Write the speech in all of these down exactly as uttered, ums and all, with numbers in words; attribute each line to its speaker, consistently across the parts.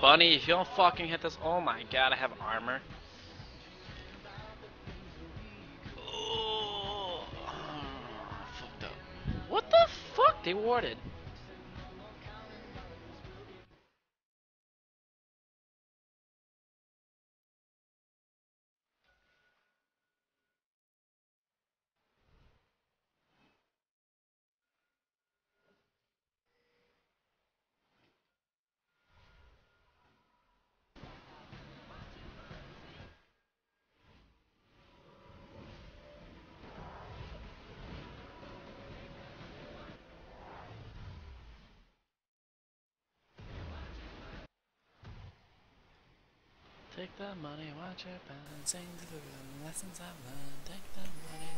Speaker 1: Bunny, if you don't fucking hit this, oh my god, I have armor. Oh, fucked up. What the fuck? They warded. Take the money, watch it burn, sing the lessons I've learned. Take the money.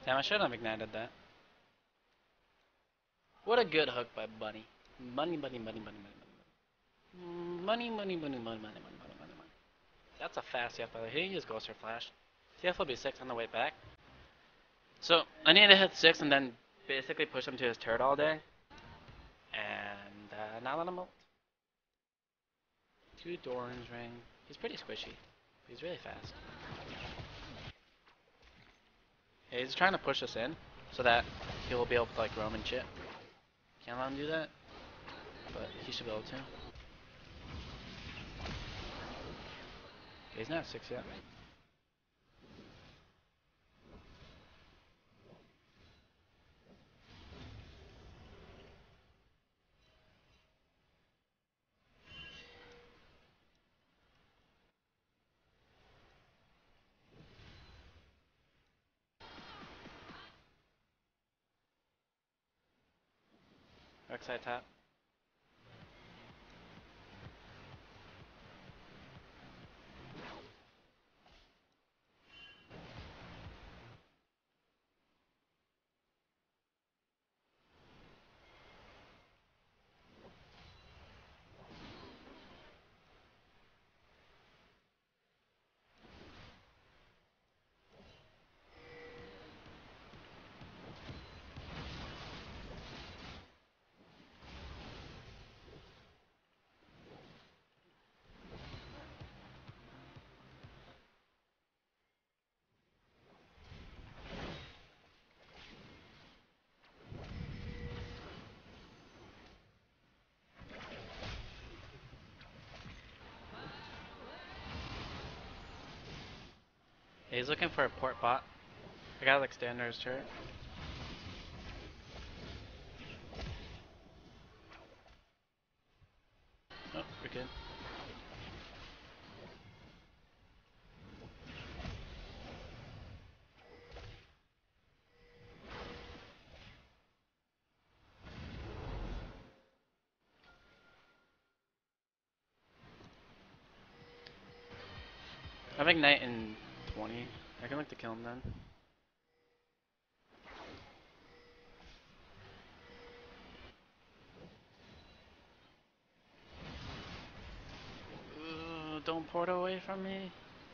Speaker 1: Damn, I should have ignited that. What a good hook by Bunny. Money, money, money, money, money, money. Money, money, money, money, money, money, money, money, money. That's a fast C F, by the way. He didn't use Ghost or Flash. C F will be six on the way back. So, I need to hit six and then basically push him to his turret all day. And uh, not let him ult. Two Doran's ring. He's pretty squishy. He's really fast. Yeah, he's trying to push us in so that he'll be able to like roam and shit. Can't let him do that, but he should be able to. Okay, he's not at six yet. Backside top. Yeah, he's looking for a port bot. I gotta like stand near his turret. Oh, we're good. I have Ignite in twenty. I can look to kill him then. Ooh, don't port away from me.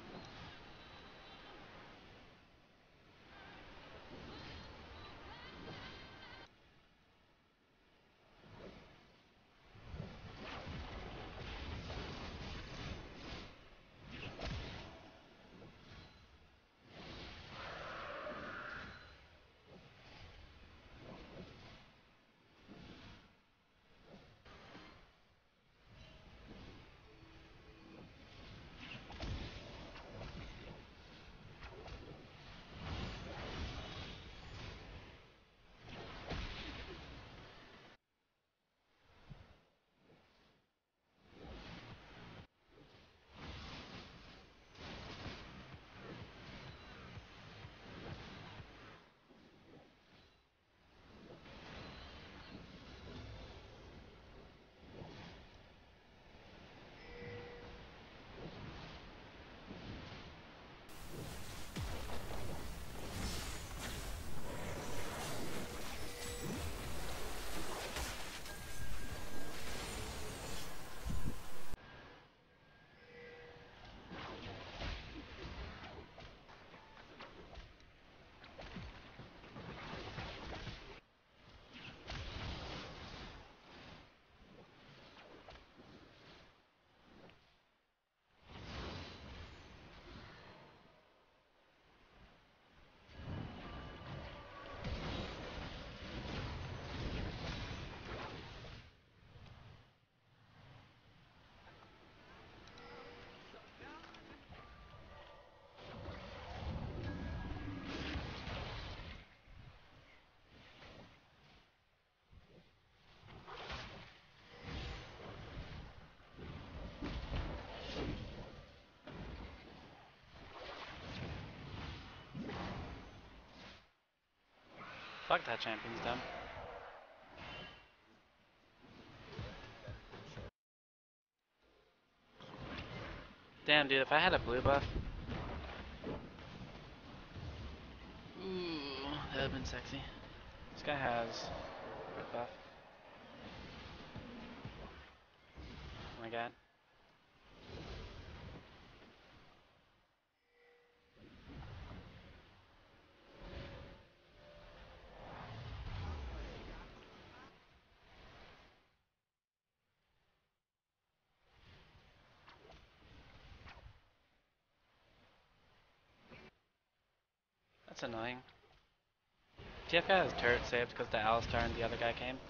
Speaker 1: Fuck that champion's dumb. Damn, dude, if I had a blue buff. Ooh. That would have been sexy. This guy has red buff. Oh my god. That's annoying. T F got his turret saved because the Alistar and the other guy came.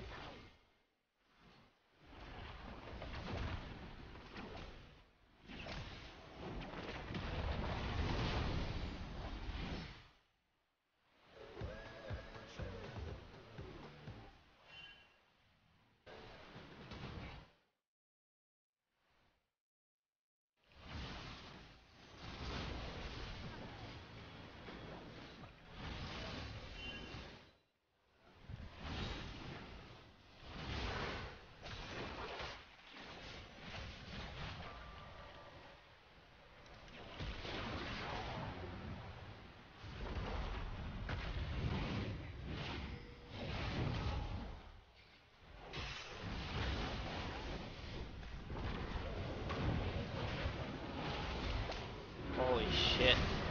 Speaker 1: Holy shit.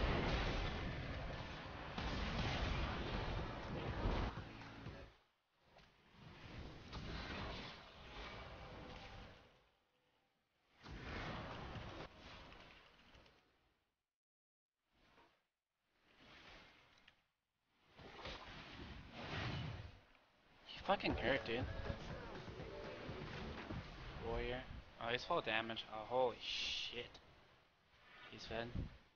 Speaker 1: He fucking hurt, dude. Warrior. Oh, he's full damage. Oh, holy shit. He's fed.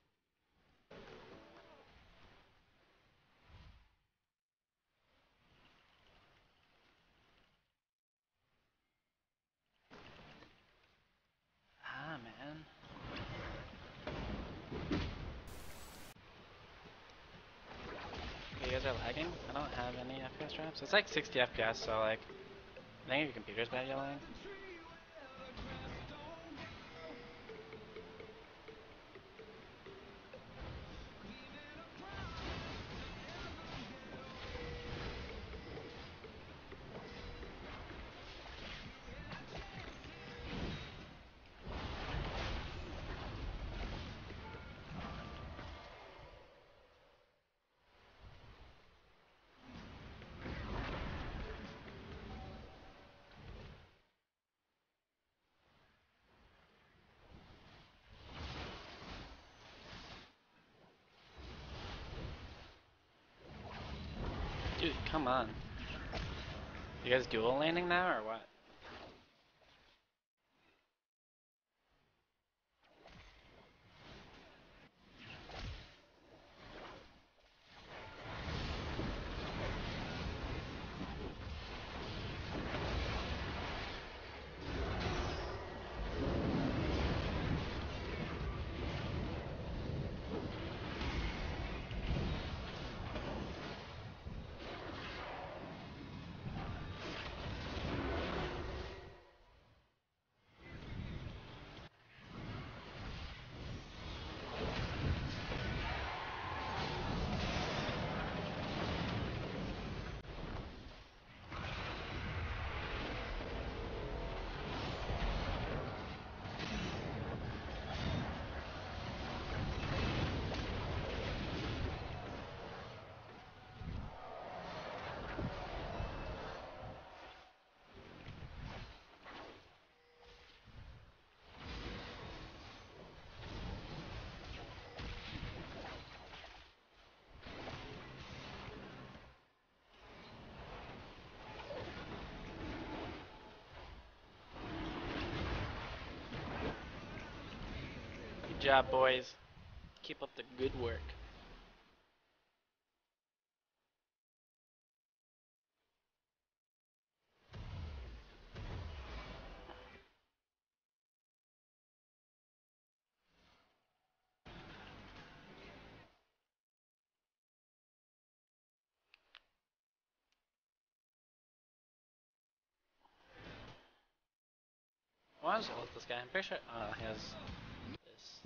Speaker 1: Ah, man. Okay, you guys are lagging? I don't have any F P S drops. It's like sixty F P S, so like, I think your computer's bad yelling. Dude, come on. You guys dual landing now, or what? Good job, boys. Keep up the good work. Why don't you ult this guy? I'm pretty sure. Uh, he has this.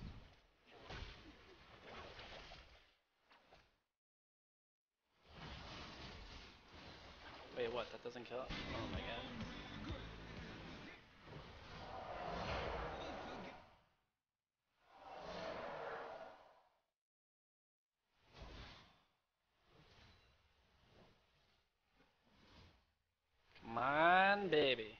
Speaker 1: doesn't kill it. Oh my god. Come on, baby.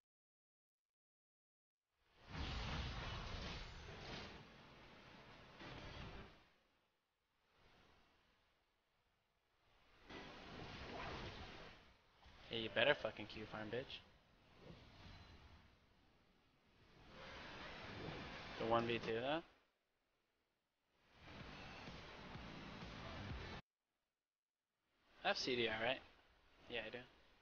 Speaker 1: Hey, you better fucking Q farm, bitch. The one v two though? I have C D R, right? Yeah, I do.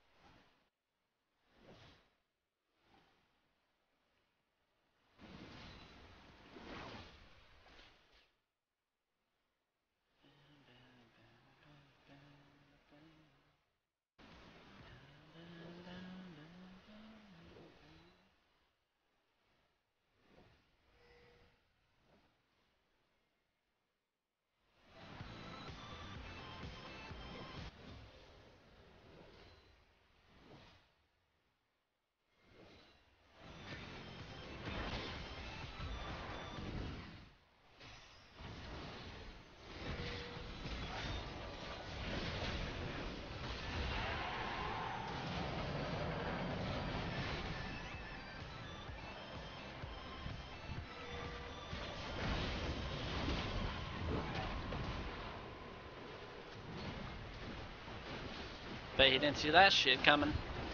Speaker 1: Bet he didn't see that shit coming.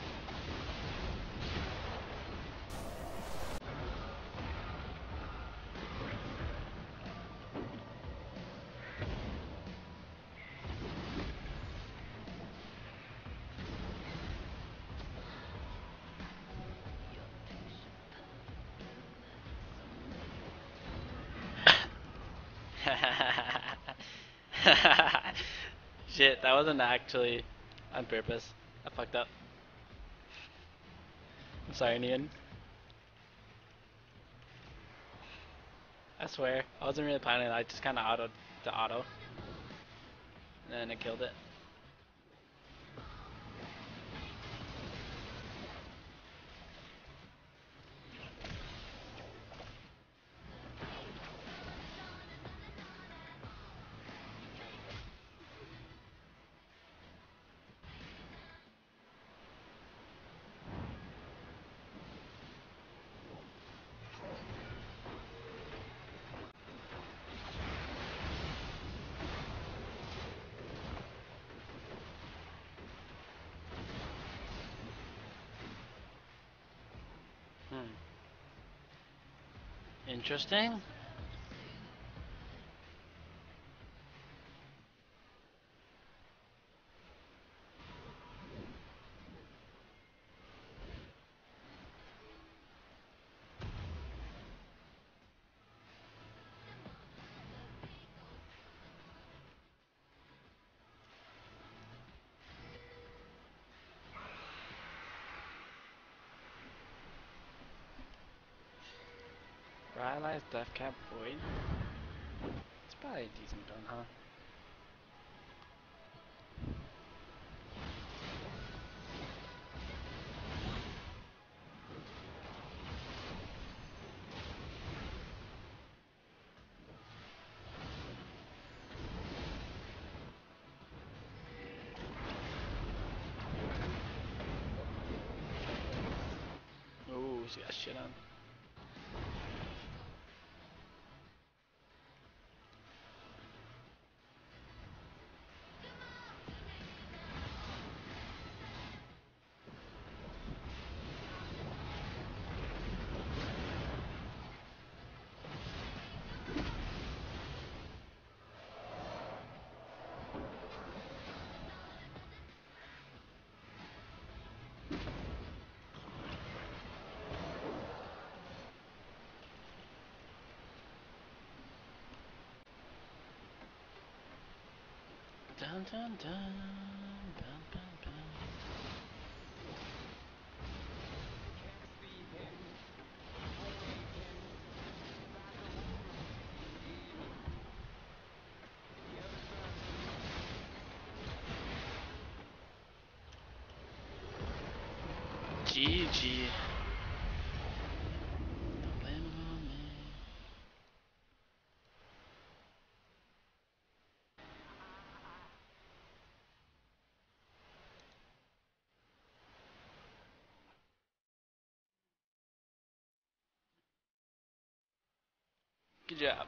Speaker 1: Shit, that wasn't actually on purpose. I fucked up. I'm sorry, Nian. I swear, I wasn't really planning it. I just kind of autoed the auto, and then it killed it. Hmm. Interesting. Rylai's Death Cap Void. It's probably a decent gun, huh? Ooh, she got shit on. Dun dun dun. Dun dun dun. G G. Don't blame it on me. Good job.